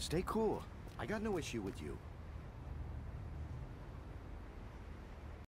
Stay cool. I got no issue with you.